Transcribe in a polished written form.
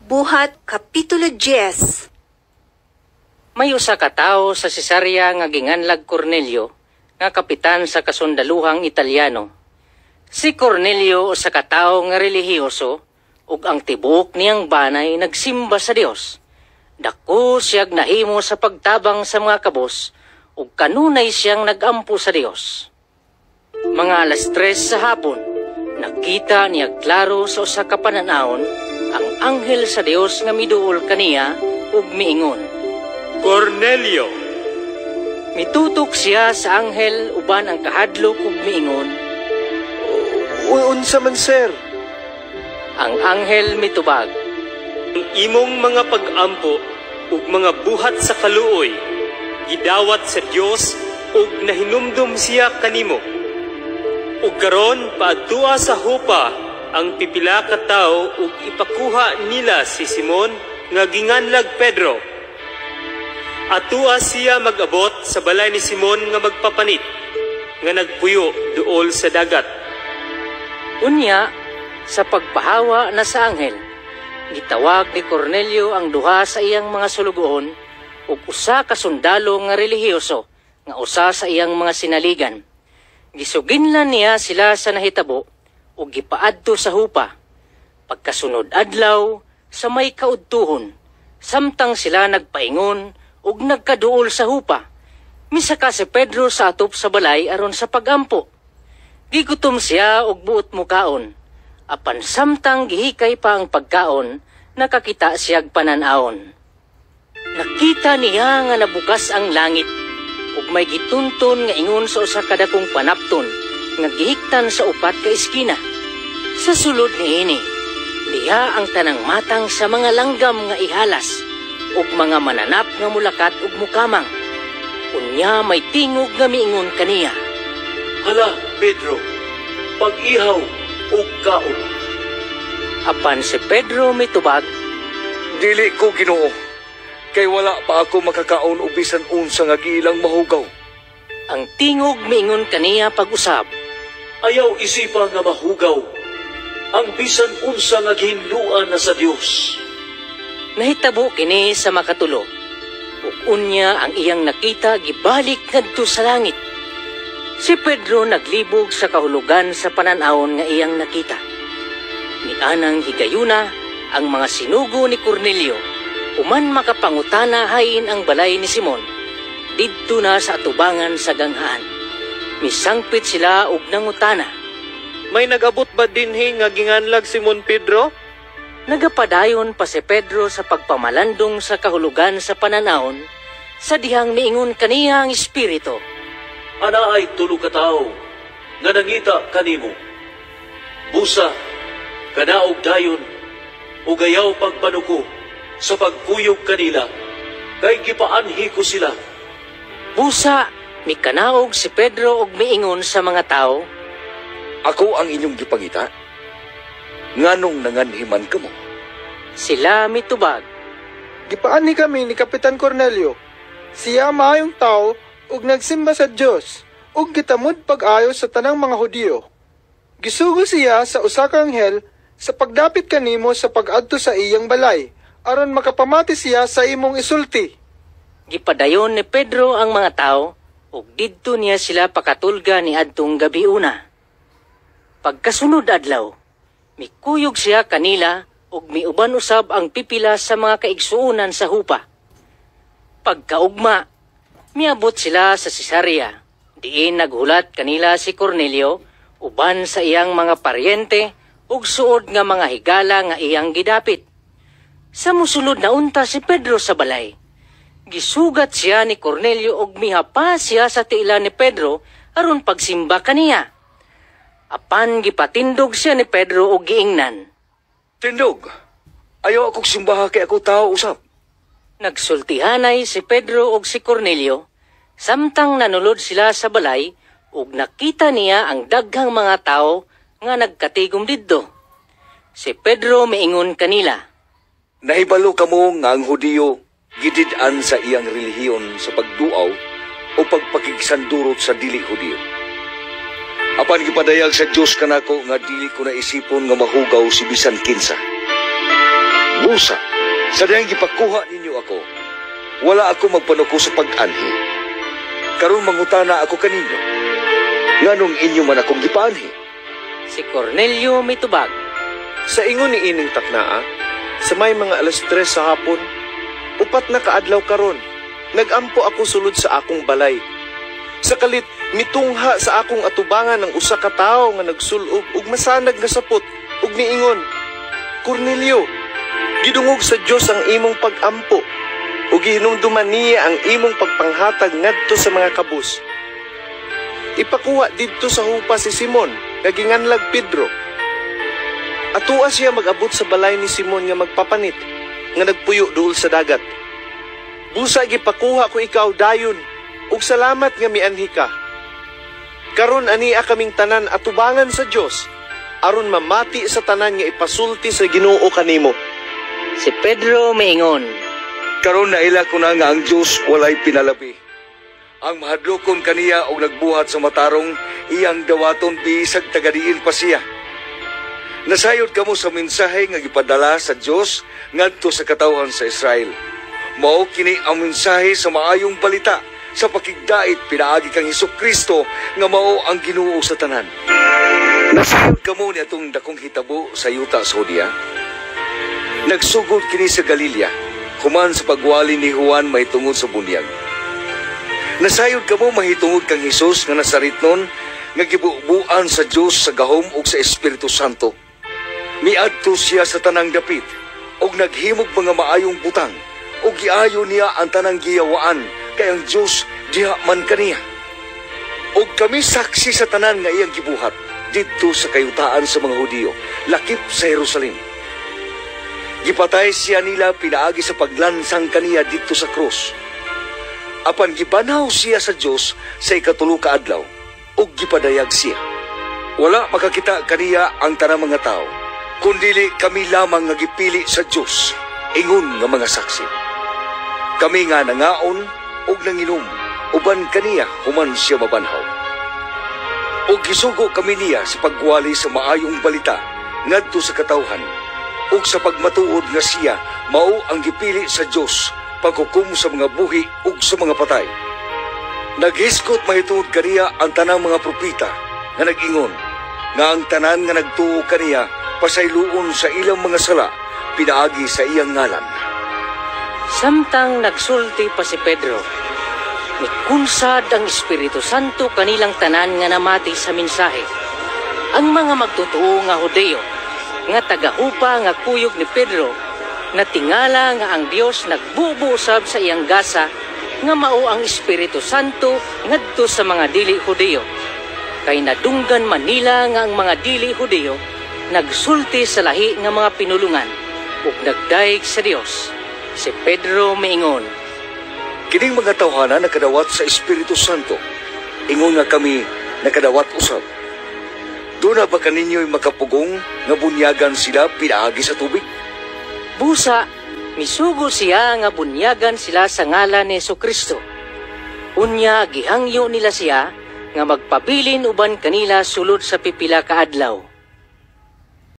Buhat Kapitulo 10. May usa ka tawo sa Cesarea nga ginganlag Cornelio, nga kapitan sa kasundaluhang Italyano. Si Cornelio usa ka tawo nga relihiyoso, ug ang tibuok niyang banay nagsimba sa Dios. Dako siyag nahimo sa pagtabang sa mga kabos, ug kanunay siyang nagampo sa Dios. Mga alas 3 sa hapon, nakita niya klaro sa usa ka pananaon ang anghel sa Dios nga miduol kaniya ug miingon, Cornelio! Mitutok siya sa anghel uban ang kahadlok ug miingon, Unsa man, sir? ang anghel mitubag, Ang imong mga pag-ampo ug mga buhat sa kaluoy, gidawat sa Dios ug nahinumdum siya kanimo. Ug karon paadtua sa hupa ang pipila ka tawo ug ipakuha nila si Simon nga ginganlag Pedro. Atua siya mag-abot sa balay ni Simon nga magpapanit, nga nagpuyo duol sa dagat. Unya, sa pagpahawa na sa anghel, gitawag ni Cornelio ang duha sa iyang mga sulugoon ug usa ka sundalo nga relihiyoso nga usa sa iyang mga sinaligan. Gisuginlan niya sila sa nahitabo ug gipaadto sa hupa. Pagkasunod adlaw sa may kaudtuhon, samtang sila nagpaingon ug nagkaduol sa hupa, misaka si Pedro sa atop sa balay aron sa pagampo. Gigutom siya og buot mukaon. Apan samtang gihikay pa ang pagkaon, nakakita siyag pananawon. Nakita niya nga nabukas ang langit, ug may gitunton nga ingon sa usa ka dakong panapton, nga gihiktan sa upat ka iskina. Sa sulod niini, diha ang tanang matang sa mga langgam nga ihalas, ug mga mananap nga mulakat ug mukamang. Unya may tingog nga miingon kaniya, Hala, Pedro, pag-ihaw o kaon. Apan si Pedro mitubag, Dili ko, Ginoo, kay wala pa ako makakaon o bisan unsa nga giilang mahugaw. ang tingog miingon kaniya pag-usab. Ayaw isipa nga mahugaw, ang bisan unsa nga ginluan na sa Dios. Nahitabo kini sa makatulo, ug unya ang iyang nakita gibalik ngadto sa langit. Si Pedro naglibog sa kahulugan sa pananawon nga iyang nakita. Nianang higayuna ang mga sinugo ni Cornelio, human makapangutana hain ang balay ni Simon, didto na sa atubangan sa ganghaan. Misangpit sila og nangutana. May nagabot ba dinhi nga ginganlag Simon Pedro? Nagapadayon pa si Pedro sa pagpamalandong sa kahulugan sa pananahon, sa dihang miingon kaniya ang espiritu. Ana ay tulo ka tao nga nangita kanimo. Busa, kanaog dayon, o gayaw pagpanuko sa pagkuyog kanila, kay gipaanhi ko sila. Busa, mikanaog si Pedro og miingon sa mga tao, Ako ang inyong gipangita? Nganong nanganhiman ka mo? sila mitubag. Gipaan ni kami ni Kapitan Cornelio. Siya maayong tao ug nagsimba sa Dios ug gitamod pag-ayo sa tanang mga Hudiyo. Gisugo siya sa usa ka anghel sa pagdapit kanimo sa pag-adto sa iyang balay aron makapamati siya sa imong isulti. Gipadayon ni Pedro ang mga tao ug didto niya sila pakatulga ni adtong gabi una. Pagkasunod adlaw, mikuyog siya kanila ug miuban usab ang pipila sa mga kaigsuunan sa hupa. Pagkaugma, miabot sila sa Cesarea. Diin naghulat kanila si Cornelio uban sa iyang mga paryente ug suod nga mga higala nga iyang gidapit. Sa musulod na unta si Pedro sa balay. Gisugat siya ni Cornelio ug mihapa siya sa tiila ni Pedro aron pagsimba kaniya. Apan gipatindog siya ni Pedro og giingnan. Tindog, ayaw akong simbaha kay ako tao usap. Nagsultihanay si Pedro ug si Cornelio, samtang nanulod sila sa balay ug nakita niya ang daghang mga tao nga nagkatigom didto. Si Pedro miingon kanila, Nahibalo kamo nga ang Hudiyo gidid-an sa iyang relihiyon sa pagduaw o pagpakigsandurot sa dili Hudiyo. Apan gipadayag sa Dios kanako nga dili ko naisipon nga mahugaw si bisan kinsa. Busa, sa dayang gipakuha ninyo ako, wala ako magpanuko sa pag-anhi. Karon mangutana ako kaninyo, nganong inyo man akong gipaanhi? Si Cornelio mitubag. Sa ingon ni ining taknaa, sa may mga 3:00 sa hapon, 4 na kaadlaw karon, nagampo ako sulod sa akong balay. Sa kalit, mitungha sa akong atubangan ng usa ka tawo nga nagsulob ug masanag nga sapot ug niingon, Cornelio, gidungog sa Dios ang imong pag-ampo ug gihinumduman niya ang imong pagpanghatag ngadto sa mga kabus. Ipakuha didto sa hupa si Simon, nga ginganlag Pedro. Atua siya mag-abot sa balay ni Simon nga magpapanit, nga nagpuyo duol sa dagat. Busa gipakuha ko ikaw dayon, ug salamat nga mianhi ka. Karon ania kaming tanan atubangan sa Dios, aron mamati sa tanan nga ipasulti sa Ginoo kanimo. Si Pedro miingon. Karon naila ko na nga ang Diyos walay pinalabi. Ang mahadlokon kaniya og nagbuhat sa matarong iyang dawaton bisag tagadiin pa siya. Nasayod kamo sa mensahe nga gipadala sa Dios ngadto sa katawhan sa Israel. Mao kini ang mensahe sa maayong balita sa pakigdait pinaagi kang Hesukristo nga mao ang Ginoo sa tanan. Nasayod kamo ni atong dakong hitabo sa yuta sa Judea. Nagsugod kini sa Galilea, human sa pagwali ni Juan mahitungod sa bunyag. Nasayod kamo mahitungod kang Hesus nga nasaritnon nga gibubuan sa Dios sa gahom ug sa Espiritu Santo. Miadto siya sa tanang dapit ug naghimog mga maayong butang ug giayo niya ang tanang giyawaan kay ang Dios diha man kaniya. Ug kami saksi sa tanan nga iyang gibuhat didto sa kayutaan sa mga Hudiyo, lakip sa Jerusalem. Gipatay siya nila pinaagi sa paglansang kaniya didto sa krus. Apan gibanaw siya sa Dios sa ikatulo ka adlaw ug gipadayag siya. Wala makakita kaniya ang tanang mga tao, kundili kami lamang nga gipili sa Dios, ingon nga mga saksi. Kami nga nangaon ug nanginom, uban kaniya human siya mabanhaw. Ug gisugo kami niya sa pagwali sa maayong balita ngadto sa katawhan, ug sa pagmatuod nga siya mao ang gipili sa Dios paghukom sa mga buhi ug sa mga patay. Naghiskot mahitungod kaniya ang tanang mga propeta nga nag-ingon nga ang tanan nga nagtuo kaniya pasayloon sa ilang mga sala pinaagi sa iyang ngalan. Samtang nagsulti pa si Pedro, mikunsad ang Espiritu Santo kanilang tanan nga namati sa mensahe. Ang mga magtutuo nga Hudiyo, nga tagahupa nga kuyog ni Pedro, natingala nga ang Dios nagbubuusab sa iyang gasa nga mao ang Espiritu Santo ngadto sa mga dili Hudiyo. Kay nadunggan man nila nga ang mga dili Hudiyo nagsulti sa lahi nga mga pinulungan ug nagdaig sa Dios. Si Pedro miingon, Kining mga tawhana nakadawat sa Espiritu Santo, ingon nga kami nakadawat usab. Doon na ba kaninyo'y makapugong nga bunyagan sila pinaagi sa tubig? busa, misugo siya nga bunyagan sila sa ngalan ni Jesucristo. Unya gihangyo nila siya nga magpabilin uban kanila sulod sa pipila ka adlaw.